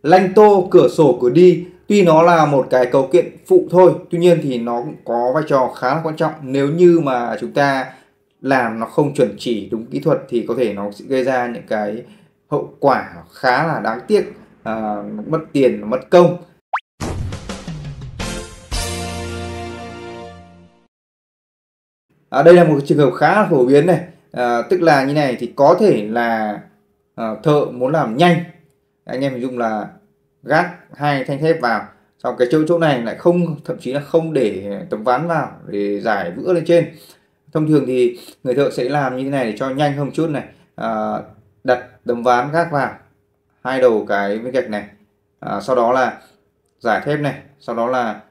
Lanh tô, cửa sổ, cửa đi tuy nó là một cái cấu kiện phụ thôi, tuy nhiên thì nó cũng có vai trò khá là quan trọng. Nếu như mà chúng ta làm nó không chuẩn chỉ đúng kỹ thuật thì có thể nó sẽ gây ra những cái hậu quả khá là đáng tiếc, mất tiền, mất công. Đây là một trường hợp khá là phổ biến này, tức là như này thì có thể là thợ muốn làm nhanh, anh em hình dung là gác hai thanh thép vào, sau cái chỗ này lại không, thậm chí là không để tấm ván vào để giải vữa lên trên. Thông thường thì người thợ sẽ làm như thế này để cho nhanh hơn một chút này, đặt tấm ván gác vào hai đầu cái viên gạch này, sau đó là giải thép này, sau đó là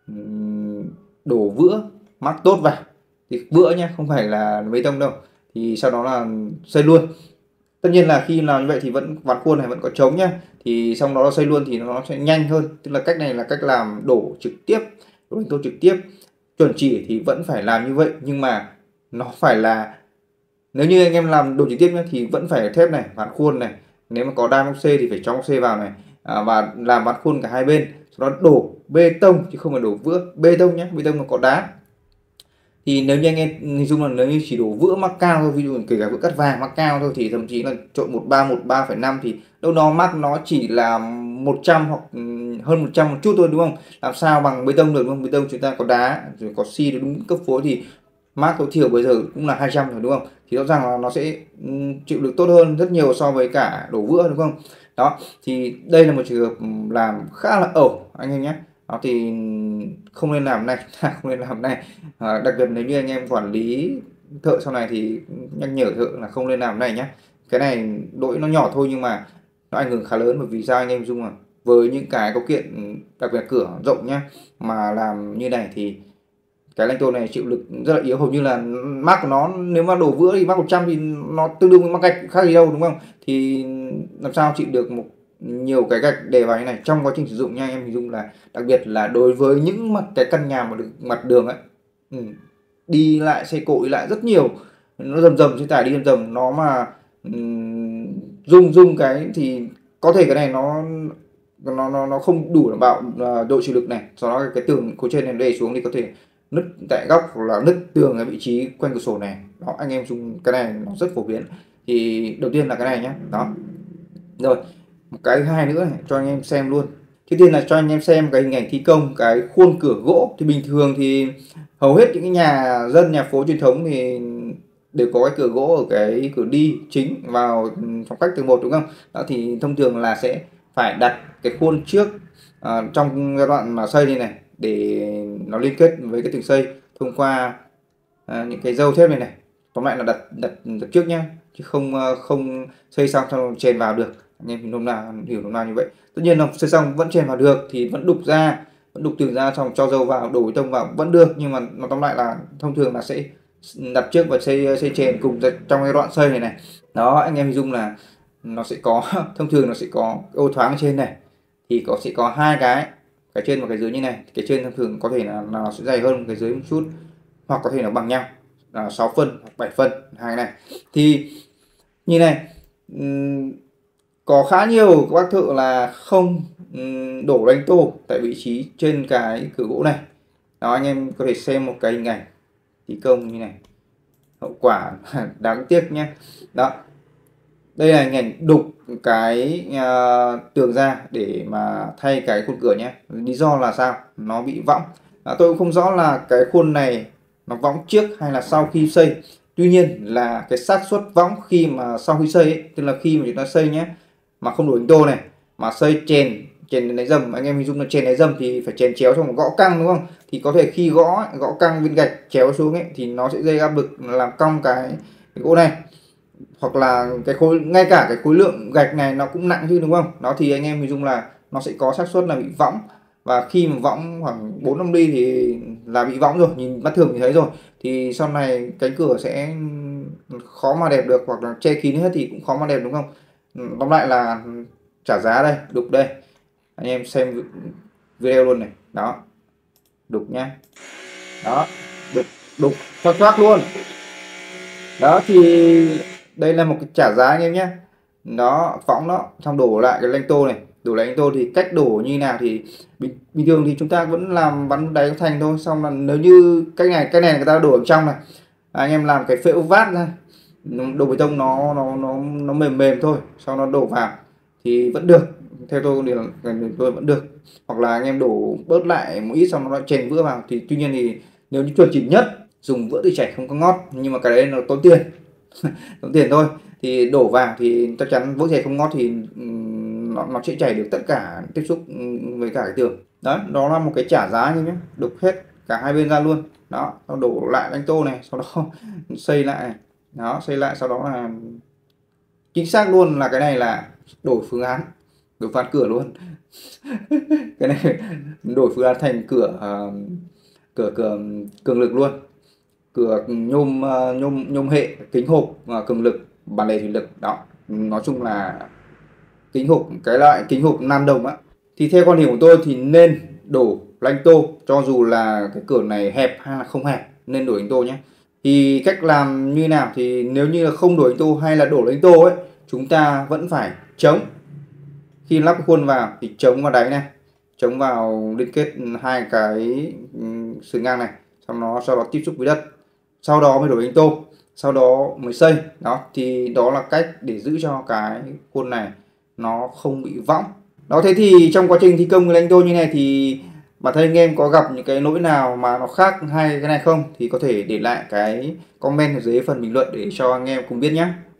đổ vữa mắc tốt vào, thì vữa nhé, không phải là bê tông đâu, thì sau đó là xây luôn. Tất nhiên là khi làm như vậy thì vẫn ván khuôn này vẫn có trống nhá, thì xong đó là xây luôn thì nó sẽ nhanh hơn. Tức là cách này là cách làm đổ trực tiếp, đổ đánh tô trực tiếp. Chuẩn chỉ thì vẫn phải làm như vậy, nhưng mà nó phải là, nếu như anh em làm đổ trực tiếp nhé thì vẫn phải thép này, ván khuôn này, nếu mà có đai móc xê thì phải cho móc xê vào này, và làm ván khuôn cả hai bên, sau đó đổ bê tông chứ không phải đổ vữa. Bê tông nhé, bê tông nó có đá. Thì nếu như anh em hình dung là nếu như chỉ đổ vữa mắc cao thôi, ví dụ kể cả vữa cắt vàng mắc cao thôi, thì thậm chí là trộn 13,5 thì đâu đó mắc nó chỉ là 100 hoặc hơn 100 một chút thôi, đúng không? Làm sao bằng bê tông được, đúng không? Bê tông chúng ta có đá rồi có xi đúng cấp phối thì mắc tối thiểu bây giờ cũng là 200 rồi, đúng không? Thì rõ ràng là nó sẽ chịu được tốt hơn rất nhiều so với cả đổ vữa, đúng không? Đó, thì đây là một trường hợp làm khá là ẩu anh em nhé. Đó thì không nên làm này, không nên làm này. Đặc biệt nếu như anh em quản lý thợ sau này thì nhắc nhở thợ là không nên làm này nhé. Cái này lỗi nó nhỏ thôi nhưng mà nó ảnh hưởng khá lớn, bởi vì sao anh em dung, với những cái cấu kiện đặc biệt cửa rộng nhá, mà làm như này thì cái lanh tô này chịu lực rất là yếu, hầu như là mắc của nó nếu mà đổ vữa thì mắc 100 thì nó tương đương với mắc gạch khác gì đâu, đúng không? Thì làm sao chịu được một nhiều cái gạch để vào như này trong quá trình sử dụng nha, em hình dung là đặc biệt là đối với những cái căn nhà mà được mặt đường ấy, đi lại xe cộ đi lại rất nhiều, nó rầm rầm xe tải đi rầm rầm, nó mà rung cái thì có thể cái này nó không đủ đảm bảo độ chịu lực này, sau đó cái tường khối trên này để xuống thì có thể nứt tại góc hoặc là nứt tường ở vị trí quanh cửa sổ này. Đó, anh em dùng cái này nó rất phổ biến. Thì đầu tiên là cái này nhé. Đó, rồi một cái thứ hai nữa này, cho anh em xem luôn. Trước tiên là cho anh em xem cái hình ảnh thi công cái khuôn cửa gỗ. Thì bình thường thì hầu hết những cái nhà dân, nhà phố truyền thống thì đều có cái cửa gỗ ở cái cửa đi chính vào phòng khách tầng 1, đúng không? Đó, thì thông thường là sẽ phải đặt cái khuôn trước trong giai đoạn mà xây này để nó liên kết với cái tường xây thông qua những cái dâu thép này. Tóm lại là đặt trước nhá, chứ không xây xong chèn vào được. Anh em hiểu nôm na như vậy. Tất nhiên là xây xong vẫn chèn vào được thì vẫn đục ra, vẫn đục tường ra, xong cho dâu vào, đổ bê tông vào vẫn được, nhưng mà nó tóm lại là thông thường là sẽ đặt trước và xây chèn cùng trong cái đoạn xây này. Đó, anh em hình dung là nó sẽ có thông thường nó sẽ có ô thoáng trên này, thì sẽ có hai cái trên và cái dưới như này. Cái trên thông thường có thể là nó sẽ dày hơn cái dưới một chút, hoặc có thể là bằng nhau là 6 phân hoặc 7 phân hai này. Thì như này, có khá nhiều các bác thợ là không đổ đánh tô tại vị trí trên cái cửa gỗ này. Đó, anh em có thể xem một cái hình ảnh thi công như này, hậu quả đáng tiếc nhé. Đó, đây là hình ảnh đục cái tường ra để mà thay cái khuôn cửa nhé. Lý do là sao? Nó bị võng. Tôi cũng không rõ là cái khuôn này nó võng trước hay là sau khi xây. Tuy nhiên là cái xác suất võng khi mà sau khi xây ấy, tức là khi mà chúng ta xây nhé, mà không đổ hình tô này mà xây chèn đáy dầm, anh em hình dung là chèn đáy dầm thì phải chèn chéo trong một gõ căng, đúng không? Thì có thể khi gõ căng viên gạch chéo xuống ấy thì nó sẽ gây áp lực làm cong cái gỗ này, hoặc là cái khối, ngay cả cái khối lượng gạch này nó cũng nặng chứ, đúng không? Đó, thì anh em hình dung là nó sẽ có xác suất là bị võng, và khi mà võng khoảng 4-5 ly thì là bị võng rồi, nhìn mắt thường thì thấy rồi. Thì sau này cánh cửa sẽ khó mà đẹp được, hoặc là che kín hết thì cũng khó mà đẹp, đúng không? Tóm lại là trả giá đây, đục đây, anh em xem video luôn này. Đó, đục nhá. Đó, đục thoát luôn. Đó, thì đây là một cái trả giá anh em nhé. Đó, phóng nó xong đổ lại cái lanh tô này, Đổ lại anh tô thì cách đổ như nào thì bình thường thì chúng ta vẫn làm vắn đáy thành thôi. Xong là nếu như cách này người ta đổ ở trong này, anh em làm cái phễu vát ra, đổ bê tông nó mềm mềm thôi, sau nó đổ vào thì vẫn được. Theo tôi thì tôi vẫn được. Hoặc là anh em đổ bớt lại một ít xong nó lại chèn vữa vào, thì tuy nhiên thì nếu như chuẩn chỉ nhất dùng vữa tự chảy không có ngót, nhưng mà cái đấy nó tốn tiền tốn tiền thôi. Thì đổ vào thì chắc chắn vữa chảy không ngót thì nó sẽ chảy được tất cả tiếp xúc với cả cái tường. Đó là một cái trả giá như nhé, đục hết cả hai bên ra luôn. Đó, sau đổ lại đánh tô này, sau đó xây lại này. Đó, xây lại sau đó là chính xác luôn là cái này là đổi phương án, đổi phán cửa luôn. Cái này đổi phương án thành cửa cửa cường lực luôn, cửa nhôm hệ kính hộp cường lực bản lề thủy lực. Đó, nói chung là kính hộp, cái loại kính hộp nan đồng á, thì theo quan điểm của tôi thì nên đổ lanh tô, cho dù là cái cửa này hẹp hay là không hẹp nên đổ lanh tô nhé. Thì cách làm như nào thì nếu như là không đổ lanh tô hay là đổ lanh tô ấy, chúng ta vẫn phải chống. Khi lắp khuôn vào thì chống vào đáy này, chống vào liên kết hai cái sườn ngang này, sau đó tiếp xúc với đất, sau đó mới đổ lanh tô, sau đó mới xây. Đó thì đó là cách để giữ cho cái khuôn này nó không bị võng. Đó, thế thì trong quá trình thi công lanh tô như này thì bản thân anh em có gặp những cái lỗi nào mà nó khác hay cái này không, thì có thể để lại cái comment ở dưới phần bình luận để cho anh em cùng biết nhé.